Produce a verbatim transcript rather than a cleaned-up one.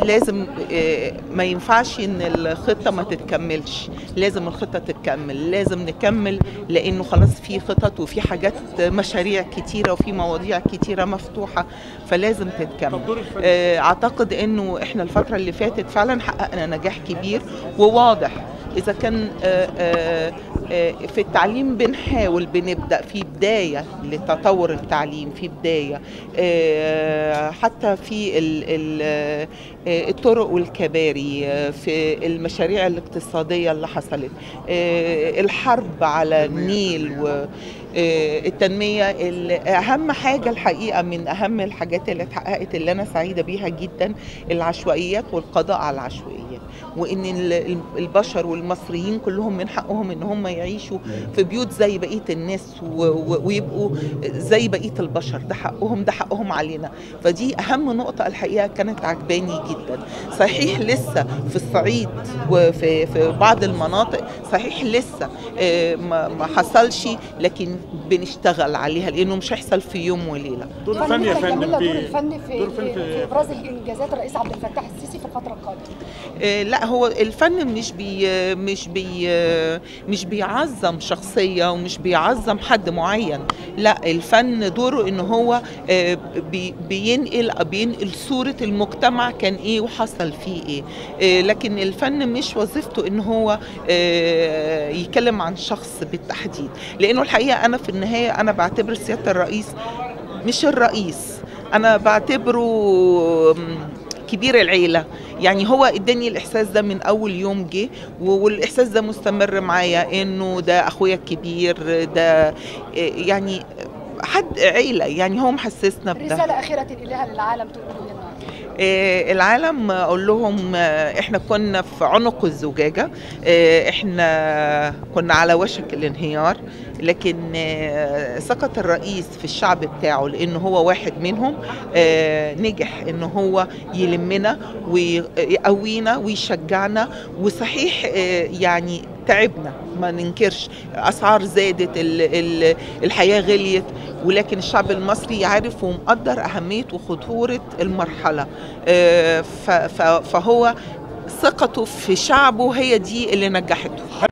لازم ما ينفعش ان الخطه ما تتكملش، لازم الخطه تتكمل، لازم نكمل، لانه خلاص في خطط وفي حاجات مشاريع كتيره وفي مواضيع كتيره مفتوحه، فلازم تتكمل. اعتقد انه احنا الفتره اللي فاتت فعلا حققنا نجاح كبير وواضح. إذا كان في التعليم بنحاول بنبدأ في بداية لتطور التعليم، في بداية حتى في الطرق والكباري، في المشاريع الاقتصادية اللي حصلت، الحرب على النيل والتنمية. أهم حاجة الحقيقة من أهم الحاجات اللي اتحققت اللي أنا سعيدة بيها جدا العشوائيات والقضاء على العشوائيات، وإن البشر والمصريين كلهم من حقهم إن هم يعيشوا في بيوت زي بقية الناس ويبقوا زي بقية البشر. ده حقهم، ده حقهم علينا. فدي أهم نقطة الحقيقة كانت عجباني جدا. صحيح لسه في الصعيد وفي في بعض المناطق صحيح لسه ما حصلش، لكن بنشتغل عليها لأنه مش هيحصل في يوم وليلة. دور الفن يا فندم دور الفن في, في إبراز إنجازات الرئيس عبد الفتاح السيسي في الفترة القادمة. لا، هو الفن مش بي مش بي مش بيعظم شخصية ومش بيعظم حد معين. لا، الفن دوره ان هو بي بينقل بينقل صورة المجتمع كان ايه وحصل فيه ايه، لكن الفن مش وظيفته ان هو يتكلم عن شخص بالتحديد. لانه الحقيقة انا في النهاية انا بعتبر سيادة الرئيس مش الرئيس، انا بعتبره كبير العيلة. يعني هو اداني الاحساس ده من اول يوم جه، والاحساس ده مستمر معايا انه ده اخويا الكبير، ده يعني حد عيلة، يعني هو محسسنا بده. رسالة اخيرة تنقلها للعالم تقولوا لنا؟ العالم اقول لهم احنا كنا في عنق الزجاجة، احنا كنا على وشك الانهيار، لكن سقط الرئيس في الشعب بتاعه لانه هو واحد منهم، نجح ان هو يلمنا ويقوينا ويشجعنا. وصحيح يعني تعبنا ما ننكرش، اسعار زادت، الحياة غليت، ولكن الشعب المصري عارف ومقدر اهمية وخطورة المرحلة. فهو ثقته في شعبه هي دي اللي نجحته.